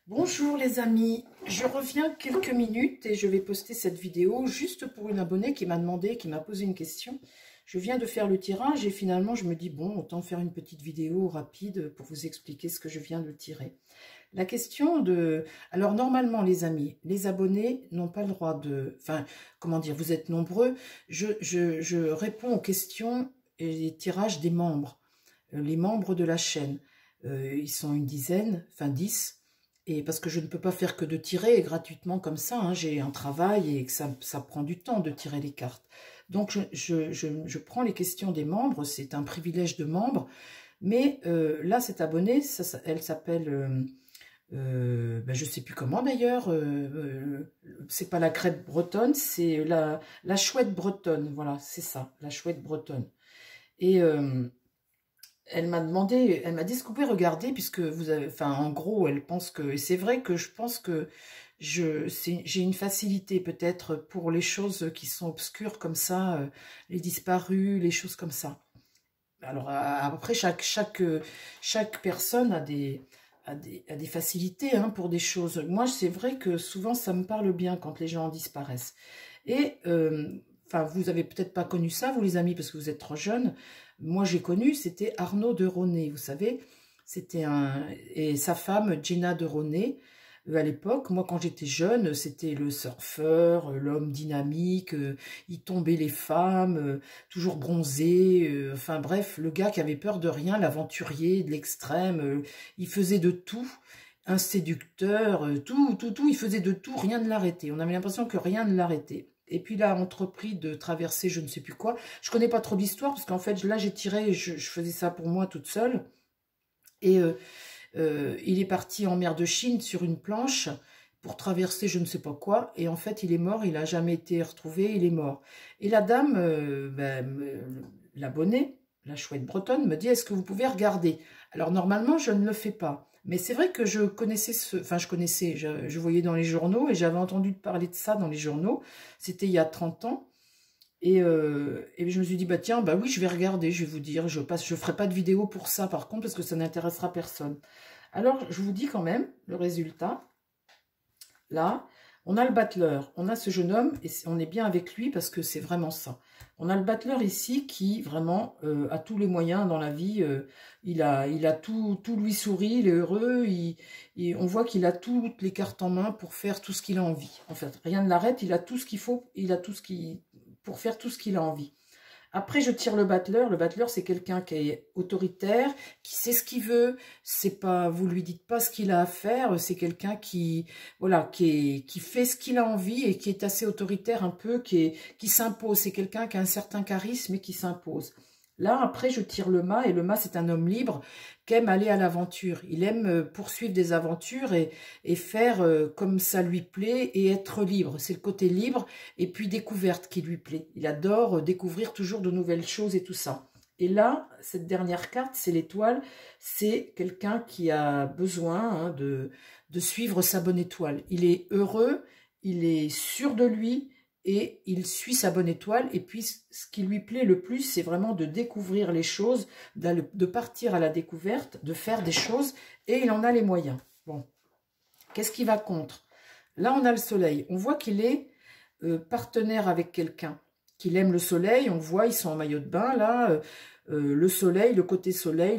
Bonjour les amis, je reviens quelques minutes et je vais poster cette vidéo juste pour une abonnée qui m'a demandé, qui m'a posé une question. Je viens de faire le tirage et finalement je me dis bon, autant faire une petite vidéo rapide pour vous expliquer ce que je viens de tirer. La question de... Alors normalement les amis, les abonnés n'ont pas le droit de... Enfin, comment dire, vous êtes nombreux. Je réponds aux questions et les tirages des membres, les membres de la chaîne. Ils sont une dizaine, enfin 10. Et parce que je ne peux pas faire que de tirer gratuitement comme ça, hein, j'ai un travail et que ça prend du temps de tirer les cartes. Donc je prends les questions des membres, c'est un privilège de membre, mais là cette abonnée, elle s'appelle, je ne sais plus comment d'ailleurs, c'est pas la crêpe bretonne, c'est la chouette bretonne, voilà, c'est ça, la chouette bretonne. Et elle m'a demandé, elle m'a dit ce que vous pouvez regarder puisque vous avez, enfin en gros elle pense que, et c'est vrai que je pense que j'ai une facilité peut-être pour les choses qui sont obscures comme ça, les disparus, les choses comme ça. Alors après chaque personne a des facilités hein, pour des choses. Moi c'est vrai que souvent ça me parle bien quand les gens disparaissent. Et enfin vous avez peut-être pas connu ça vous les amis parce que vous êtes trop jeunes. Moi, j'ai connu, c'était Arnaud de Roné, vous savez. C'était et sa femme, Gina de Roné. À l'époque, moi, quand j'étais jeune, c'était le surfeur, l'homme dynamique, il tombait les femmes, toujours bronzé. Enfin bref, le gars qui avait peur de rien, l'aventurier de l'extrême. Il faisait de tout. Un séducteur, tout, il faisait de tout, rien ne l'arrêtait. On avait l'impression que rien ne l'arrêtait. Et puis là, entrepris de traverser je ne sais plus quoi. Je connais pas trop l'histoire parce qu'en fait, là, j'ai tiré, je faisais ça pour moi toute seule. Et il est parti en mer de Chine sur une planche pour traverser je ne sais pas quoi. Et en fait, il est mort, il n'a jamais été retrouvé, il est mort. Et la dame, l'abonnée, la chouette bretonne, me dit, est-ce que vous pouvez regarder? Alors normalement, je ne le fais pas. Mais c'est vrai que je connaissais je voyais dans les journaux et j'avais entendu parler de ça dans les journaux. C'était il y a 30 ans. Et je me suis dit, bah tiens, bah oui, je vais regarder, je vais vous dire, je ferai pas de vidéo pour ça par contre, parce que ça n'intéressera personne. Alors, je vous dis quand même le résultat. Là, on a le battleur, on a ce jeune homme, et on est bien avec lui parce que c'est vraiment ça. On a le battleur ici qui, vraiment, a tous les moyens dans la vie. Il a tout lui sourit, il est heureux. On voit qu'il a toutes les cartes en main pour faire tout ce qu'il a envie. En fait, rien ne l'arrête, il a tout ce qu'il faut, pour faire tout ce qu'il a envie. Après, je tire le battleur. Le battleur, c'est quelqu'un qui est autoritaire, qui sait ce qu'il veut. C'est pas, vous lui dites pas ce qu'il a à faire. C'est quelqu'un qui, voilà, qui fait ce qu'il a envie et qui est assez autoritaire un peu, qui s'impose. C'est quelqu'un qui a un certain charisme et qui s'impose. Là, après, je tire le mât, et le mât, c'est un homme libre qui aime aller à l'aventure. Il aime poursuivre des aventures et faire comme ça lui plaît et être libre. C'est le côté libre et puis découverte qui lui plaît. Il adore découvrir toujours de nouvelles choses et tout ça. Et là, cette dernière carte, c'est l'étoile. C'est quelqu'un qui a besoin hein, de suivre sa bonne étoile. Il est heureux, il est sûr de lui, et il suit sa bonne étoile. Et puis, ce qui lui plaît le plus, c'est vraiment de découvrir les choses, de partir à la découverte, de faire des choses, et il en a les moyens. Bon, qu'est-ce qui va contre? Là, on a le soleil. On voit qu'il est partenaire avec quelqu'un, qu'il aime le soleil. On voit, ils sont en maillot de bain, là. Le soleil, le côté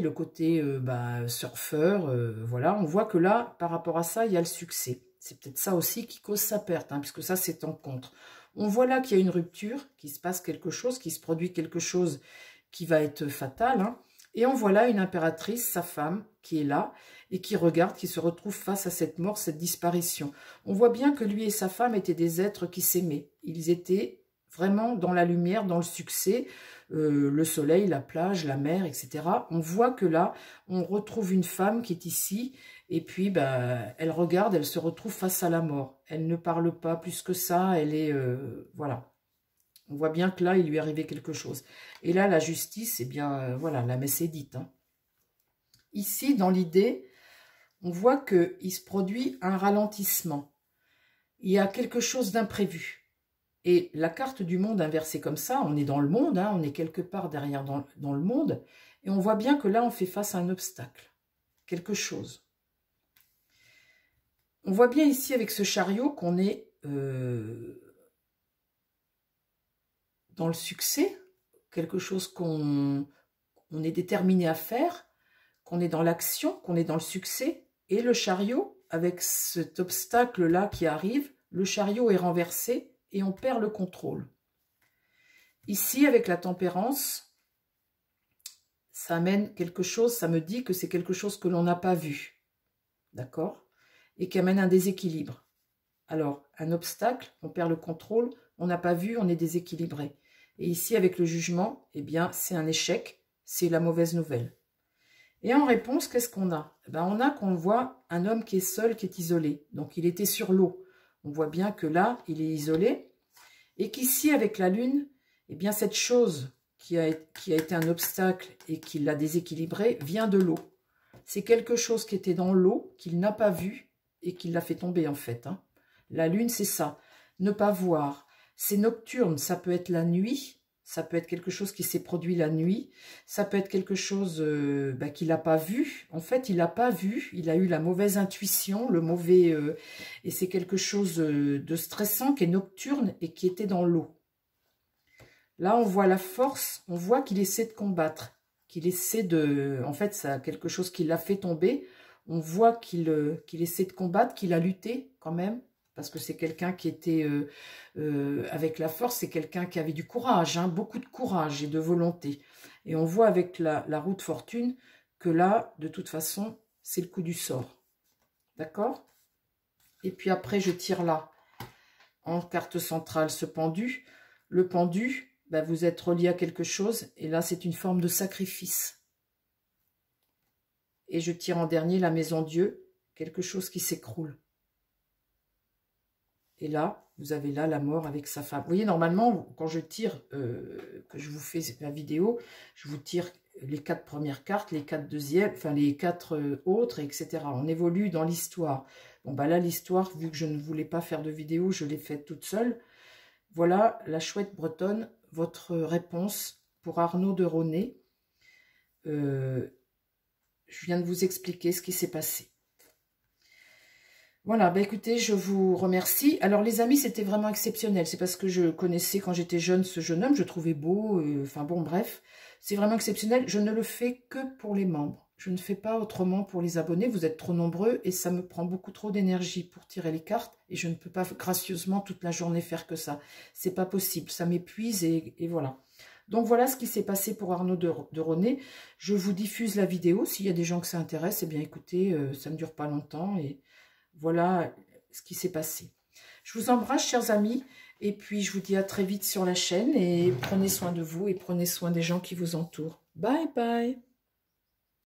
surfeur, voilà. On voit que là, par rapport à ça, il y a le succès. C'est peut-être ça aussi qui cause sa perte, hein, puisque ça, c'est en contre. On voit là qu'il y a une rupture, qu'il se passe quelque chose, qu'il se produit quelque chose qui va être fatal. Hein. Et on voit là une impératrice, sa femme, qui est là et qui regarde, qui se retrouve face à cette mort, cette disparition. On voit bien que lui et sa femme étaient des êtres qui s'aimaient. Ils étaient vraiment dans la lumière, dans le succès, le soleil, la plage, la mer, etc. On voit que là, on retrouve une femme qui est ici, et puis bah, elle regarde, elle se retrouve face à la mort. Elle ne parle pas plus que ça, elle est... voilà. On voit bien que là, il lui est arrivé quelque chose. Et là, la justice, eh bien, voilà, la messe est dite. Hein. Ici, dans l'idée, on voit qu'il se produit un ralentissement. Il y a quelque chose d'imprévu. Et la carte du monde inversée comme ça, on est dans le monde, hein, on est quelque part derrière dans le monde, et on voit bien que là, on fait face à un obstacle, quelque chose. On voit bien ici avec ce chariot qu'on est dans le succès, quelque chose qu'on est déterminé à faire, qu'on est dans l'action, qu'on est dans le succès. Et le chariot, avec cet obstacle-là qui arrive, le chariot est renversé et on perd le contrôle. Ici, avec la tempérance, ça amène quelque chose, ça me dit que c'est quelque chose que l'on n'a pas vu, d'accord? Et qui amène un déséquilibre. Alors, un obstacle, on perd le contrôle, on n'a pas vu, on est déséquilibré. Et ici, avec le jugement, eh bien, c'est un échec, c'est la mauvaise nouvelle. Et en réponse, qu'est-ce qu'on a? Eh bien, on a qu'on voit un homme qui est seul, qui est isolé. Donc, il était sur l'eau. On voit bien que là, il est isolé. Et qu'ici, avec la lune, eh bien, cette chose qui a été un obstacle et qui l'a déséquilibré vient de l'eau. C'est quelque chose qui était dans l'eau, qu'il n'a pas vu et qui l'a fait tomber, en fait. Hein. La lune, c'est ça. Ne pas voir. C'est nocturne, ça peut être la nuit. Ça peut être quelque chose qui s'est produit la nuit. Ça peut être quelque chose qu'il n'a pas vu. En fait, il n'a pas vu. Il a eu la mauvaise intuition, le mauvais... et c'est quelque chose de stressant qui est nocturne et qui était dans l'eau. Là, on voit la force. On voit qu'il essaie de combattre. Qu'il essaie de... En fait, ça a quelque chose qui l'a fait tomber. On voit qu'il essaie de combattre, qu'il a lutté quand même. Parce que c'est quelqu'un qui était avec la force, c'est quelqu'un qui avait du courage, hein, beaucoup de courage et de volonté. Et on voit avec la roue de fortune que là, de toute façon, c'est le coup du sort. D'accord? Et puis après, je tire là, en carte centrale, ce pendu. Le pendu, ben, vous êtes relié à quelque chose, et là, c'est une forme de sacrifice. Et je tire en dernier la maison Dieu, quelque chose qui s'écroule. Et là, vous avez là la mort avec sa femme. Vous voyez, normalement, quand je tire, que je vous fais la vidéo, je vous tire les 4 premières cartes, les 4 deuxièmes, enfin les 4 autres, etc. On évolue dans l'histoire. Bon, bah là, l'histoire, vu que je ne voulais pas faire de vidéo, je l'ai faite toute seule. Voilà, la chouette bretonne, votre réponse pour Arnaud de Ronet. Je viens de vous expliquer ce qui s'est passé. Voilà, bah écoutez, je vous remercie. Alors les amis, c'était vraiment exceptionnel. C'est parce que je connaissais quand j'étais jeune ce jeune homme, je trouvais beau. Enfin bon, bref, c'est vraiment exceptionnel. Je ne le fais que pour les membres. Je ne fais pas autrement pour les abonnés. Vous êtes trop nombreux et ça me prend beaucoup trop d'énergie pour tirer les cartes. Et je ne peux pas gracieusement toute la journée faire que ça. C'est pas possible, ça m'épuise et voilà. Donc voilà ce qui s'est passé pour Arnaud de Ronet. Je vous diffuse la vidéo. S'il y a des gens que ça intéresse, eh bien écoutez, ça ne dure pas longtemps et... Voilà ce qui s'est passé. Je vous embrasse, chers amis, et puis je vous dis à très vite sur la chaîne, et prenez soin de vous et prenez soin des gens qui vous entourent. Bye bye.